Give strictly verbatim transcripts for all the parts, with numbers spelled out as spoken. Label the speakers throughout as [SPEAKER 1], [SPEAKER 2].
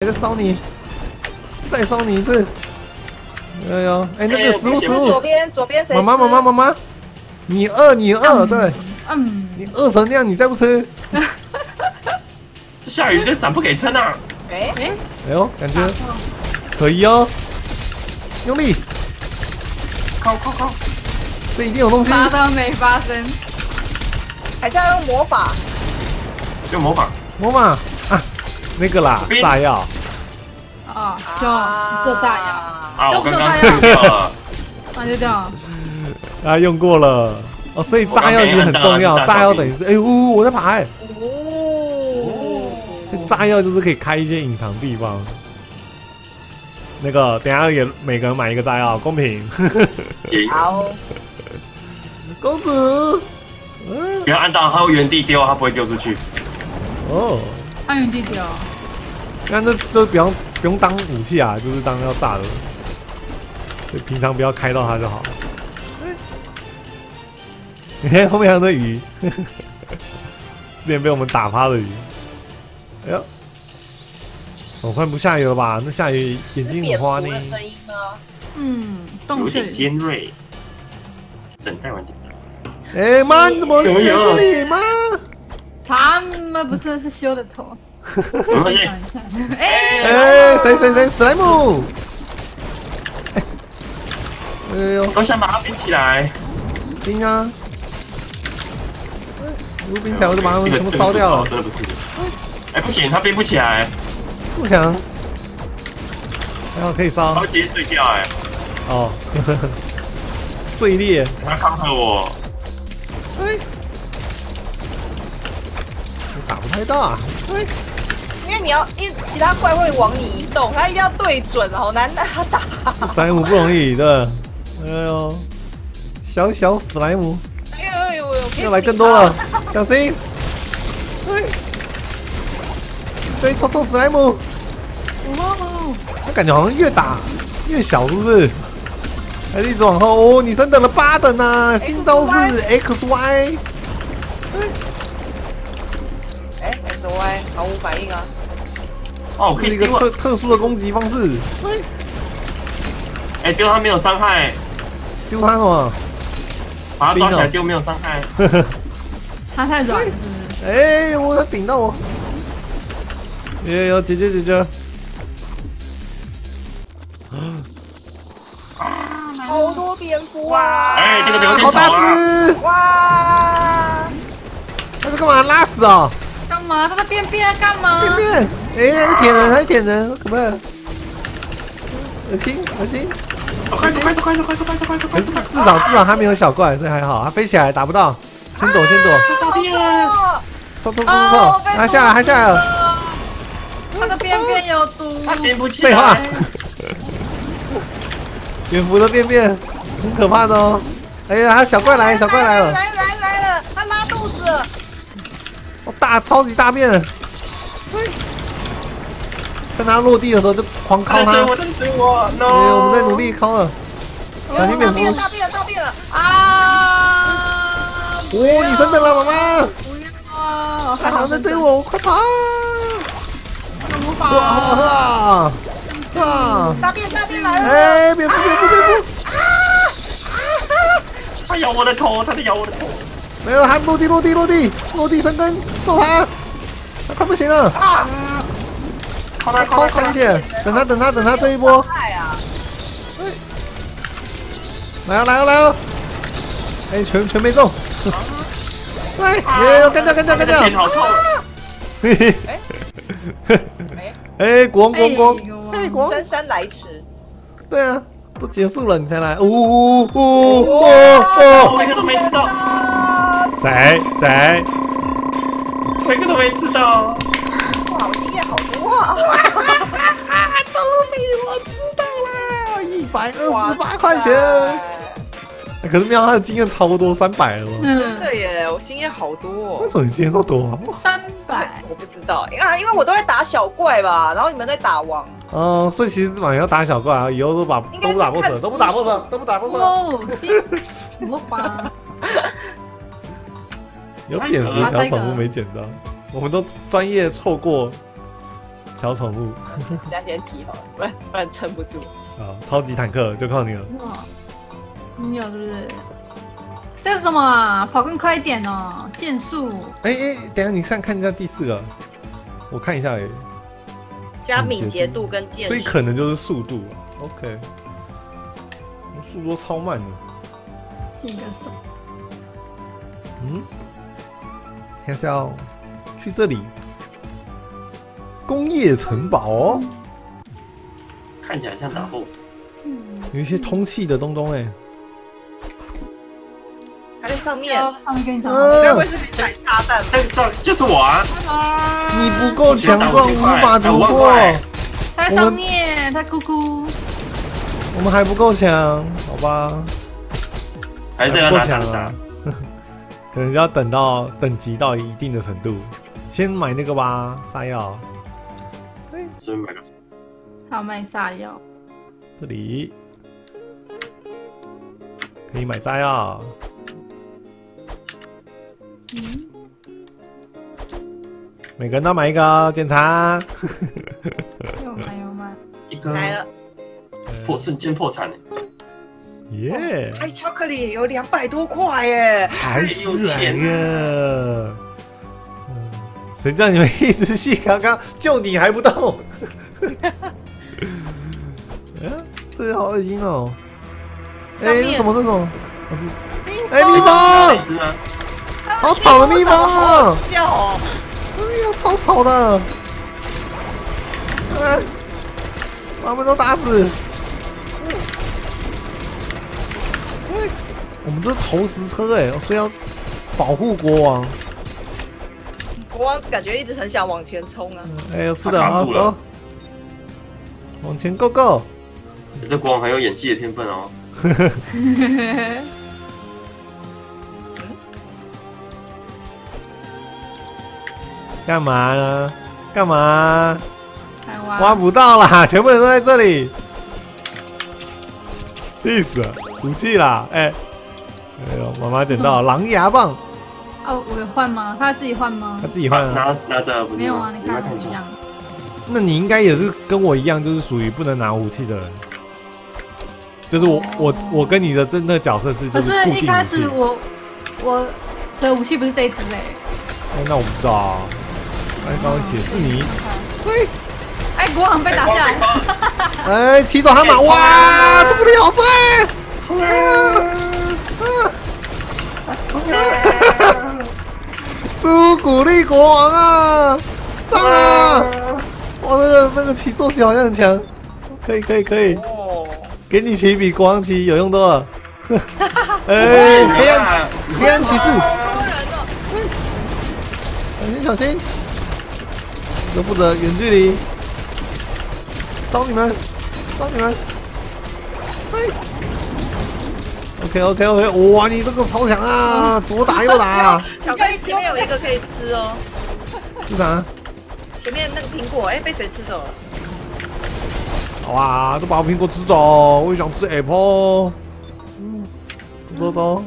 [SPEAKER 1] 直接烧你，再烧你一次。哎呦，哎，那个食物食物，
[SPEAKER 2] 左边左边谁？
[SPEAKER 1] 妈妈妈妈妈妈，你饿你饿，对，
[SPEAKER 3] 嗯，
[SPEAKER 1] 你饿成那样，你再不吃，
[SPEAKER 4] 这下雨这伞不给撑啊！
[SPEAKER 2] 哎
[SPEAKER 3] 哎，
[SPEAKER 1] 哎呦，感觉可以哦，用力，
[SPEAKER 4] 靠靠靠！
[SPEAKER 1] 这一定有东西。
[SPEAKER 3] 啥都没发生。
[SPEAKER 2] 还是要用魔法？
[SPEAKER 4] 用魔法，
[SPEAKER 1] 魔法啊，那个啦，炸药。
[SPEAKER 3] 啊，就做炸药，
[SPEAKER 4] 啊，我刚刚看到了，
[SPEAKER 3] 那就这样。
[SPEAKER 1] 啊，用过了哦，所以炸药其实很重要。炸药等于是，哎呜，我在爬哎。
[SPEAKER 2] 哦，
[SPEAKER 1] 这炸药就是可以开一些隐藏地方。那个，等一下给每个人买一个炸药，公平。
[SPEAKER 2] 好，
[SPEAKER 1] 公主，嗯，
[SPEAKER 4] 不要按到它会原地丢，它不会丢出去。
[SPEAKER 1] 哦，
[SPEAKER 3] 按原地丢。
[SPEAKER 1] 那那就不用不用当武器啊，就是当要炸的，就平常不要开到它就好。你看后面还有那鱼，之前被我们打趴的鱼。哎呦，总算不下雨了吧？那下雨眼睛很花呢。
[SPEAKER 2] 的声音呢？
[SPEAKER 3] 嗯，
[SPEAKER 4] 有
[SPEAKER 3] 洞穴
[SPEAKER 4] 点尖锐。等待完结。
[SPEAKER 1] 哎妈，你怎么在这里妈？
[SPEAKER 3] 他们不是是修的头。
[SPEAKER 4] 什么东西？
[SPEAKER 3] 哎
[SPEAKER 1] 哎，谁谁谁？史莱姆！哎，哎呦，
[SPEAKER 4] 我想把它冰起来。
[SPEAKER 1] 冰啊！如果冰起来，我就把它们全部烧掉了。
[SPEAKER 4] 真的不是。哎，不行，它冰不起来。
[SPEAKER 1] 这么强？还好可以烧。
[SPEAKER 4] 它会直接碎掉哎。
[SPEAKER 1] 哦，碎裂。
[SPEAKER 4] 它抗衡我。
[SPEAKER 1] 哎，打不太到啊。哎。
[SPEAKER 2] 因为你要，因为其他怪会往你移动，他一定要对准，好难让他打。
[SPEAKER 1] 史莱姆不容易的，哎呦，小小史莱姆，
[SPEAKER 2] 哎呦呦呦，
[SPEAKER 1] 要来更多了，小心！对，对，臭臭史莱姆，
[SPEAKER 3] 哦，
[SPEAKER 1] 我感觉好像越打越小，是不是？还是一直往后哦，你升等了八等啊，新招式 X Y。
[SPEAKER 2] 哎 ，X Y 毫无反应啊！
[SPEAKER 4] 哦，我可以
[SPEAKER 1] 是一个
[SPEAKER 4] 丢
[SPEAKER 1] 特特殊的攻击方式。
[SPEAKER 4] 哎，丢它没有伤害，
[SPEAKER 1] 丢他什么？
[SPEAKER 4] 把它抓起来丢没有伤害。
[SPEAKER 3] 他太软了。
[SPEAKER 1] 哎，我他顶到我！有有有，解决解决。
[SPEAKER 2] 好多蝙蝠啊！
[SPEAKER 4] 哎，这个有点
[SPEAKER 1] 好大
[SPEAKER 4] 吵啊！
[SPEAKER 1] 只！
[SPEAKER 2] 哇！
[SPEAKER 1] 他是干嘛？拉屎哦！
[SPEAKER 3] 干嘛？他在便便干嘛？
[SPEAKER 1] 便便！哎，还舔人，还舔人，好可怕！恶心，恶心！
[SPEAKER 4] 走快走快走快走快走快走快走快！
[SPEAKER 1] 可是至少至少他没有小怪，所以还好。他飞起来打不到，先躲先躲。
[SPEAKER 2] 好臭！
[SPEAKER 1] 冲冲冲冲冲！他下来，他下来了。
[SPEAKER 3] 他的便便有毒。
[SPEAKER 4] 它编不起来。
[SPEAKER 1] 废话。蝙蝠的便便很可怕的哦。哎呀，他小怪来，小怪来了。
[SPEAKER 2] 来来来了，他拉肚子了。
[SPEAKER 1] 哦，大超级大便。趁他落地的时候就狂敲他。
[SPEAKER 4] 追我，追我！No！
[SPEAKER 1] 哎，我们在努力敲了。小心蝙蝠！
[SPEAKER 2] 大便了，大便了！
[SPEAKER 3] 啊！
[SPEAKER 1] 哦，你升等了，妈妈！
[SPEAKER 3] 不要！
[SPEAKER 1] 还好在追我，快跑！
[SPEAKER 3] 无法。
[SPEAKER 1] 哇！哇！
[SPEAKER 2] 大便大便来了！
[SPEAKER 1] 哎，蝙蝠蝙蝠蝙蝠！
[SPEAKER 4] 它咬我的头，它在咬我的头。
[SPEAKER 1] 没有，他落地落地落地落地生根，揍他！他快不行了！
[SPEAKER 4] 啊！靠它，
[SPEAKER 1] 超残血！等他等他等他这一波！
[SPEAKER 2] 哎呀！
[SPEAKER 1] 来哦来哦来哦！哎，全全没中！来，耶！干掉干掉干掉！
[SPEAKER 4] 好痛！
[SPEAKER 1] 嘿嘿。哎，国王国王国王！哎，国王！
[SPEAKER 2] 姗姗来迟。
[SPEAKER 1] 对啊，都结束了你才来！呜呜呜呜呜！
[SPEAKER 4] 我一个都没吃到。
[SPEAKER 1] 谁谁？
[SPEAKER 4] 我一个都没吃到。
[SPEAKER 2] 哇，我经验好多啊！
[SPEAKER 1] 都被我吃到了，一百二十八块钱。可是喵他的经验超多，三百了吗？
[SPEAKER 2] 真的耶，我经验好多。
[SPEAKER 1] 为什么你经验都多啊？
[SPEAKER 3] 三百，
[SPEAKER 2] 我不知道啊，因为我都在打小怪吧，然后你们在打王。
[SPEAKER 1] 哦，所以其实这把要打小怪啊，以后都把都不打 boss， 都不打 boss， 都不打 boss。
[SPEAKER 3] 哦，魔法。
[SPEAKER 1] 有蝙蝠小宠物没捡到，我们都专业错过小宠物
[SPEAKER 2] 加先提好了，不然不然撑不住。
[SPEAKER 1] 啊，超级坦克就靠你了。
[SPEAKER 3] 哇，你有是不是？这是什么啊？跑更快一点哦，剑速。
[SPEAKER 1] 哎哎，等一下你上看一下第四个，我看一下哎。
[SPEAKER 2] 加敏捷度跟剑术，
[SPEAKER 1] 所以可能就是速度啊。OK， 我速度超慢的。
[SPEAKER 3] 一个手。
[SPEAKER 1] 嗯，还是要去这里工业城堡哦。
[SPEAKER 4] 看起来像打 BOSS。
[SPEAKER 1] 有一些通气的东东哎。
[SPEAKER 2] 还在上面，
[SPEAKER 3] 上面跟你讲，
[SPEAKER 2] 该不会是买炸弹吧？
[SPEAKER 4] 这这就是我啊！
[SPEAKER 1] 你不够强壮，无法突破。
[SPEAKER 3] 他在上面，他哭哭。
[SPEAKER 1] 我们还不够强，好吧？
[SPEAKER 4] 还是要
[SPEAKER 1] 不够
[SPEAKER 4] 拿枪
[SPEAKER 1] 强啊，可能要等到等级到一定的程度，先买那个吧，炸药。
[SPEAKER 4] 随便买个。
[SPEAKER 3] 还有卖炸药，
[SPEAKER 1] 这里可以买炸药。
[SPEAKER 3] 嗯，
[SPEAKER 1] 每个人都买一个哦，检查。
[SPEAKER 3] 有卖有卖。
[SPEAKER 4] 一个
[SPEAKER 2] 来了，
[SPEAKER 4] 破瞬间破产
[SPEAKER 1] 耶！
[SPEAKER 2] 黑巧克力有两百多块耶，
[SPEAKER 1] 还是来了。嗯，谁叫你们一直戏刚刚就你还不动？嗯，这个好恶心哦！哎，这什么这种？哎，蜜蜂！好吵的蜜蜂啊！
[SPEAKER 2] 笑哦！
[SPEAKER 1] 哎呀，超吵的！哎，把他们都打死！哎，我们这是投石车哎，所以要保护国王。
[SPEAKER 2] 国王感觉一直很想往前冲啊！
[SPEAKER 1] 哎，有吃的啊，走，往前 go go！
[SPEAKER 4] 这国王很有演戏的天分哦。
[SPEAKER 1] 干嘛呢？干嘛？
[SPEAKER 3] 挖
[SPEAKER 1] 挖不到啦，全部人都在这里，气死了！武器啦，哎、欸，哎呦，妈妈捡到狼牙棒。
[SPEAKER 3] 哦，我有换吗？他自己换吗？
[SPEAKER 1] 他自己换啊。
[SPEAKER 4] 拿拿着不是吗？
[SPEAKER 3] 没有啊，你看
[SPEAKER 4] 看
[SPEAKER 3] 我一样。
[SPEAKER 1] 那你应该也是跟我一样，就是属于不能拿武器的人。就是我、哦、我我跟你的真的角色是就是固定武器。
[SPEAKER 3] 可是一开始我我的武器不是这一只哎、
[SPEAKER 1] 欸。那我不知道啊。来，帮我写是你。喂。
[SPEAKER 3] 哎，国王被打下来。
[SPEAKER 1] 哎，骑走蛤蟆！哇，这不里好帅！冲啊！朱古力国王啊，上啊！哇，那个那个骑坐骑好像很强，可以可以可以。给你骑比国王骑有用多了。哎，黑暗黑暗骑士，小心小心！我负责远距离。烧你们！烧你们！哎 ，OK OK OK， 哇，你这个超强啊，左打右打。
[SPEAKER 2] 巧克力前面有一个可以吃哦。
[SPEAKER 1] 是啥？
[SPEAKER 2] 前面那个苹果，哎，被谁吃走了？
[SPEAKER 1] 哇，都把我苹果吃走，我也想吃 apple。嗯，走走走。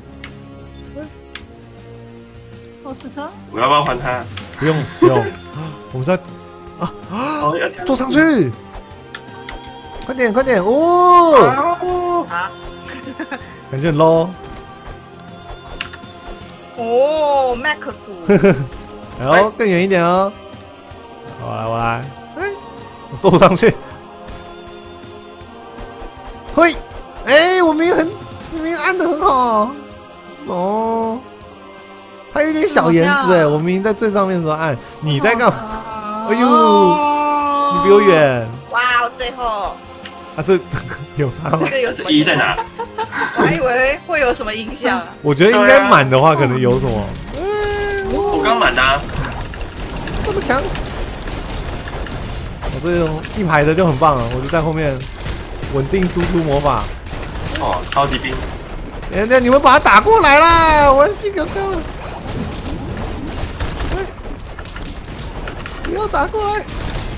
[SPEAKER 3] 坐试车？
[SPEAKER 4] 我要不要还他？
[SPEAKER 1] 不用不用，我们是要啊啊，坐上去。快点快点哦！啊，感觉很 low。
[SPEAKER 2] 哦 ，Max 组。
[SPEAKER 1] 然后更远一点哦。我来我来，哎，我坐不上去。嘿，哎，我明明很明明按的很好。哦，还有点小颜值哎，我明明在最上面的时候按，你在干嘛？哎呦，你比我远。
[SPEAKER 2] 哇，最后。
[SPEAKER 1] 啊，这这个有差吗？
[SPEAKER 2] 这个有什么
[SPEAKER 4] 一在哪？
[SPEAKER 2] 我还以为会有什么影响。
[SPEAKER 1] 我觉得应该满的话，可能有什么。
[SPEAKER 4] 我刚满的。
[SPEAKER 1] 这么强！我这种一排的就很棒了，我就在后面稳定输出魔法。
[SPEAKER 4] 哦，超级兵！
[SPEAKER 1] 人家你们把他打过来啦！我西哥哥了，不要打过来！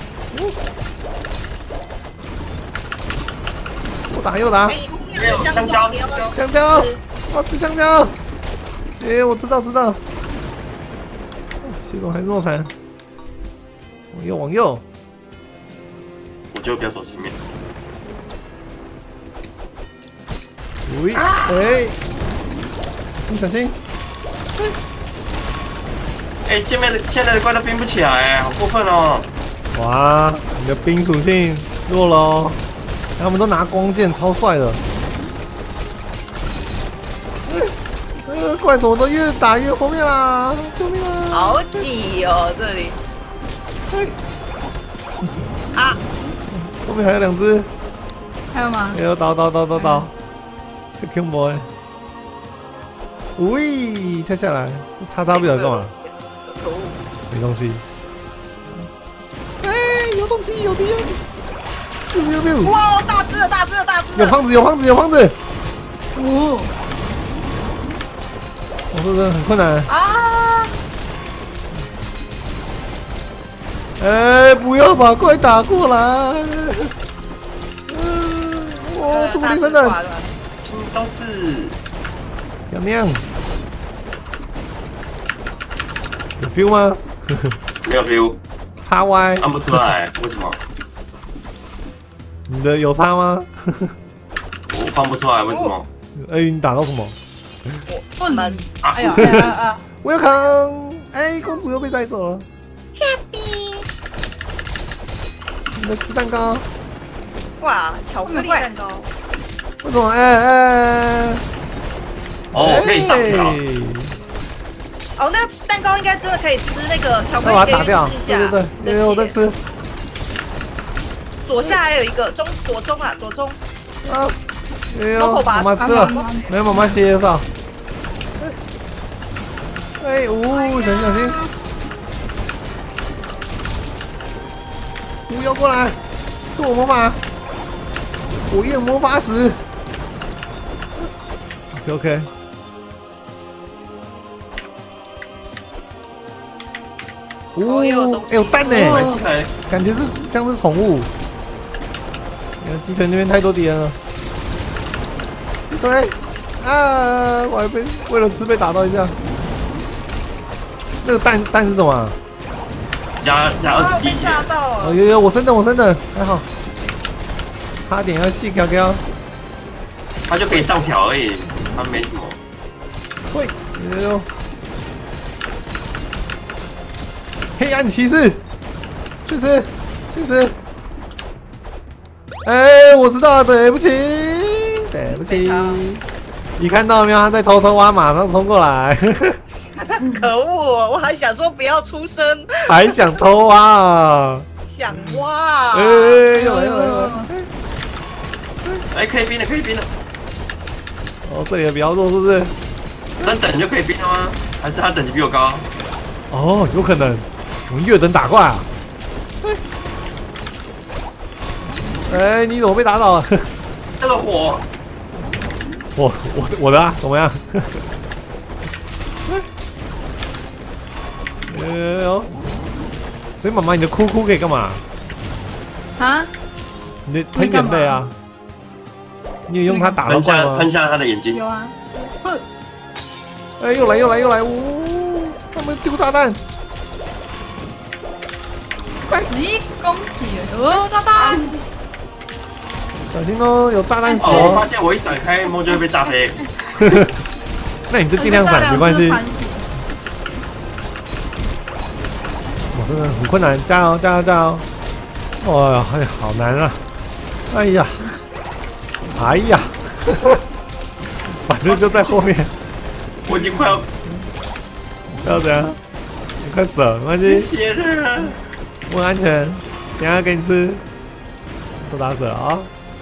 [SPEAKER 1] 左打右打，
[SPEAKER 4] 香蕉，
[SPEAKER 1] 香蕉，我要吃香蕉。哎，我知道知道。系统还是诺残，往右往右，
[SPEAKER 4] 就不要走前面。
[SPEAKER 1] 喂，哎，小心小心！
[SPEAKER 4] 哎，现在的现在的怪都冰不起来，哎，好过分哦！
[SPEAKER 1] 哇，你的冰属性弱了哦。他们都拿光剑，超帅的。呃，怪怎么都越打越后面啦！救命啊！
[SPEAKER 2] 好挤哦，这里。啊！
[SPEAKER 1] 后面还有两只。
[SPEAKER 3] 还有吗？
[SPEAKER 1] 哎呦，倒倒倒倒倒！这 Q boy。喂，跳下来，叉叉不了干嘛？
[SPEAKER 2] 可恶！
[SPEAKER 1] 没东西。哎，有东西，有敌人！biu biu biu！
[SPEAKER 2] 哇，大只的，大只的，大只的！
[SPEAKER 1] 有胖子，有胖子，有胖子！
[SPEAKER 3] 哦，
[SPEAKER 1] 我说真的很困难。
[SPEAKER 3] 啊！
[SPEAKER 1] 哎，不要把怪打过来！哇，这么厉害的！
[SPEAKER 4] 新招式，
[SPEAKER 1] 娘娘，有 feel 吗？
[SPEAKER 4] 没有 feel，
[SPEAKER 1] 叉 Y，
[SPEAKER 4] 按不出来，为什么？
[SPEAKER 1] 你的有叉吗？
[SPEAKER 4] 我放不出来，为什么？
[SPEAKER 1] 哎，你打到什么
[SPEAKER 3] 不能！
[SPEAKER 4] 啊
[SPEAKER 3] 哎呀哎呀哎呀！
[SPEAKER 1] ？Welcome！哎，公主又被带走了。
[SPEAKER 2] Happy！
[SPEAKER 1] 你在吃蛋糕？
[SPEAKER 2] 哇，巧克力蛋糕。
[SPEAKER 1] 为什么？哎哎！
[SPEAKER 4] 哦，可以上条。
[SPEAKER 2] 哦，那个蛋糕应该真的可以吃，那个巧克
[SPEAKER 1] 要把
[SPEAKER 2] 力可以
[SPEAKER 1] 它打掉。
[SPEAKER 2] 吃一下。
[SPEAKER 1] 对对对，因为我在吃。
[SPEAKER 2] 左下还有一个中左中啊，左中。
[SPEAKER 1] 啊！哎呦，
[SPEAKER 2] Loco 把
[SPEAKER 1] 妈妈吃了，没有妈妈歇上。哎，呜，小心小心！不要过来，是我魔法，火焰魔法石。OK OK。哦，哎有蛋呢，感觉是像是宠物。你看鸡腿那边太多敌人了。鸡腿啊！我还被为了吃被打到一下。那个蛋蛋是什么、啊？
[SPEAKER 4] 加加二十滴血。
[SPEAKER 1] 哦，有有，我升等我升等，还好。差点要细条条。
[SPEAKER 4] 它就可以上条而已，它没什么。
[SPEAKER 1] 会，有有。黑暗骑士，去死，去死！哎，我知道了，对不起，对不起。你看到没有？他在偷偷挖，马上冲过来。
[SPEAKER 2] 可恶！我还想说不要出声，
[SPEAKER 1] 还想偷挖啊？
[SPEAKER 2] 想挖。
[SPEAKER 1] 哎，又来又来又来！
[SPEAKER 4] 哎，可以冰了，可以冰了。
[SPEAKER 1] 哦，这里也比较弱，是不是？
[SPEAKER 4] 升等就可以冰了吗？还是他等级比我高？
[SPEAKER 1] 哦，有可能。我们月等打怪啊！哎，你怎么被打倒了？
[SPEAKER 4] 那个火，
[SPEAKER 1] 我我我的啊，怎么样？哎呦！所以妈妈，你的哭哭可以干嘛？
[SPEAKER 3] 啊？
[SPEAKER 1] 你的喷眼泪啊？你有用它打到
[SPEAKER 4] 喷
[SPEAKER 1] 怪吗？
[SPEAKER 4] 向喷向他的眼睛。
[SPEAKER 3] 有啊。哼！
[SPEAKER 1] 哎，又来又来又来！呜，他们丢炸弹！快！
[SPEAKER 3] 你攻击哦，炸弹！
[SPEAKER 1] 小心哦，有炸弹死
[SPEAKER 4] 哦，我发
[SPEAKER 1] 哦！
[SPEAKER 4] 现我一闪开，猫就会被炸飞。
[SPEAKER 1] 那你就尽量闪，没关系。我真的很困难，加油加油加油！哦呀，哎呀，好难啊！哎呀，哎呀，反正就在后面。
[SPEAKER 4] 我已经快要
[SPEAKER 1] 要怎样？你快死了，没关系，
[SPEAKER 4] 血了。
[SPEAKER 1] 我很安全，等一下给你吃。都打死了啊！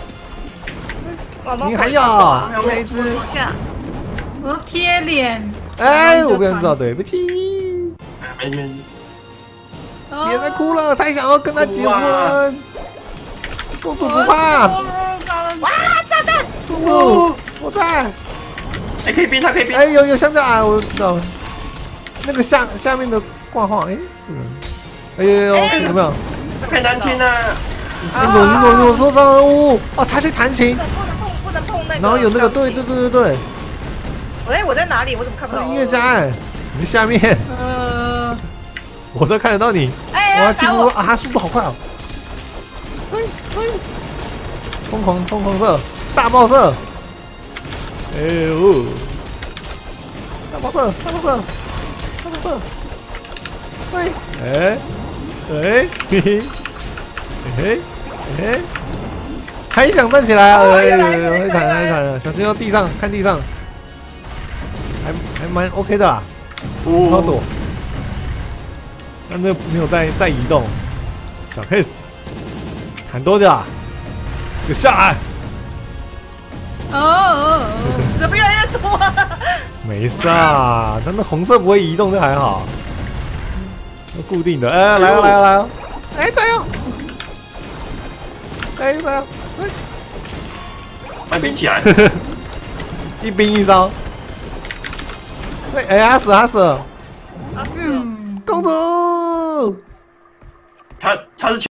[SPEAKER 1] 你还要那一只？
[SPEAKER 3] 我都贴脸。
[SPEAKER 1] 哎，我不想知道，对不起。
[SPEAKER 4] 没没没。
[SPEAKER 1] 别再哭了，太想要跟他结婚。公主不怕。
[SPEAKER 2] 哇，炸弹！
[SPEAKER 1] 公主，我在。
[SPEAKER 4] 哎，可以冰，它可以冰。
[SPEAKER 1] 哎，有有香蕉啊，我知道了。那个下下面的挂号，哎，嗯，哎呦呦，有没有？
[SPEAKER 4] 太难听了。
[SPEAKER 1] 你怎么你怎么我受伤了？呜哦，他去弹琴，
[SPEAKER 2] 不能碰，不能碰那个。
[SPEAKER 1] 然后有那个，对对对对对。
[SPEAKER 2] 喂，我在哪里？我怎么看不到？
[SPEAKER 1] 音乐家哎，你在下面。
[SPEAKER 3] 呃，
[SPEAKER 1] 我都看得到你。
[SPEAKER 3] 哎呀，
[SPEAKER 1] 哇，进屋啊，速度好快哦。哎， 嘿，疯狂疯狂射，大爆射！哎呦，大爆射，大爆射，大爆射！喂，哎，哎，嘿嘿，嘿嘿，还想站起来啊？哎，会砍，会砍了，小心要地上，看地上，还还蛮 OK 的啦，不好躲。但这没有再再移动，小 case， 弹多久啊？给下来！
[SPEAKER 3] 哦哦，
[SPEAKER 2] 怎么越来越多啊？
[SPEAKER 1] 没事啊，它那红色不会移动就还好，固定的。哎，来了来了来了！哎，加油！哎，加油！
[SPEAKER 4] 快冰起来！
[SPEAKER 1] 一兵一烧。对，哎，他死他死了！
[SPEAKER 3] 嗯，
[SPEAKER 1] 公主。
[SPEAKER 4] 他他是。